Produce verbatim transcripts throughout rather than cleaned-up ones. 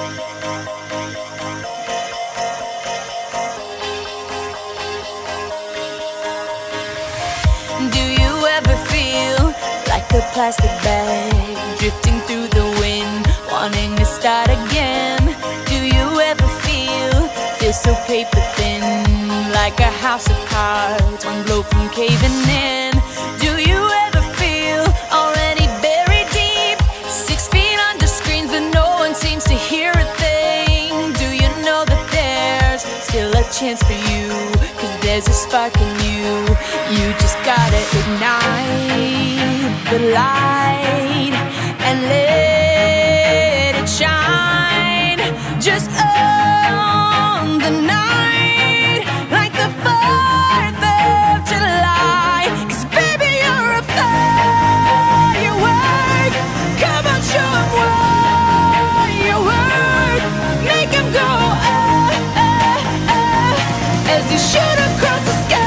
Do you ever feel like a plastic bag drifting through the wind, wanting to start again? Do you ever feel, feel so paper thin, like a house of cards, one blow from caving in? Do you ever feel already buried deep, six feet under screens but no one seems to hear a thing? Do you know that there's still a chance for you, 'cause there's a spark in you? You just gotta ignite the light and let it shine. Just own the night like the fourth of July. 'Cause baby, you're a firework. Come on, show 'em what you work. Make 'em go ah, ah, ah, as you shoot across the sky.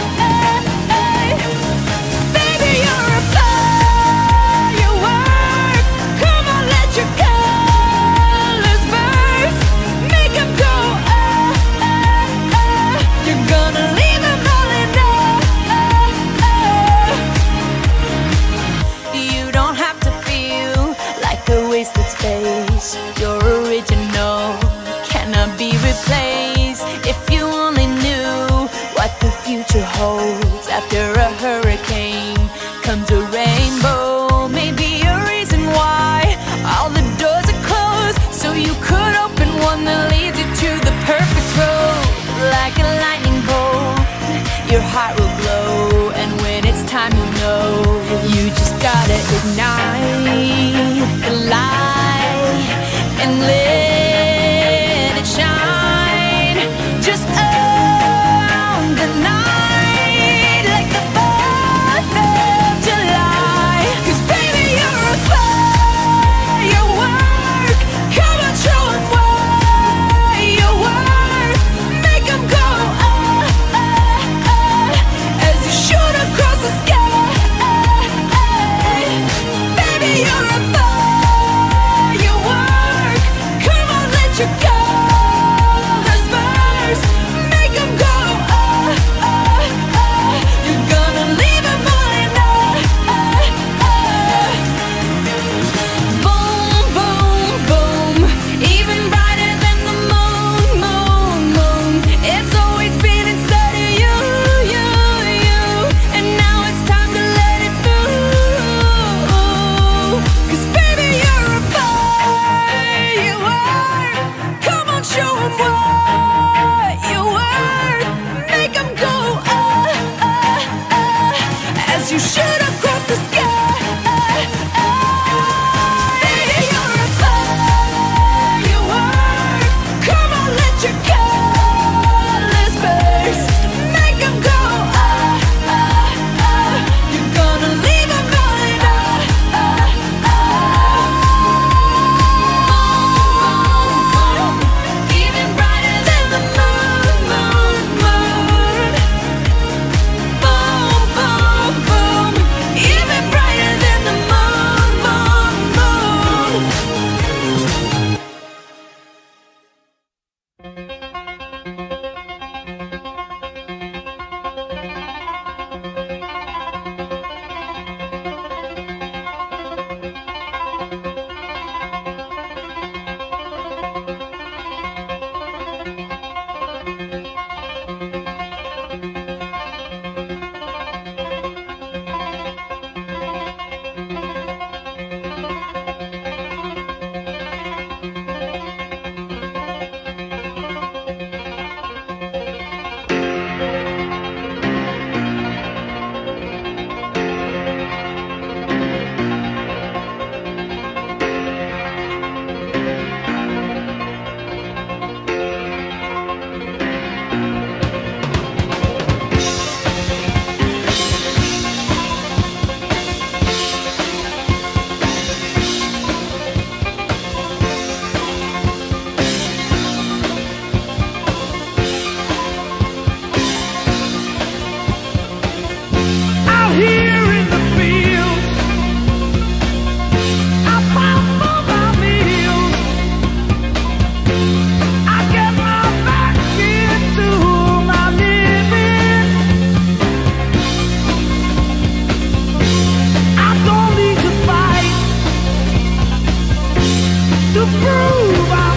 Wasted space, your original cannot be replaced. If you only knew what the future holds, after a hurricane comes a rainbow. Maybe a reason why all the doors are closed, so you could open one that leads you to the perfect road. Like a lightning bolt, your heart will glow, and when it's time you'll know. You just gotta ignite the light and let it shine. Just own the night like the fourth of July. 'Cause baby, you're a firework. Come on, show 'em what you work. Make 'em go ah, ah, ah, to prove I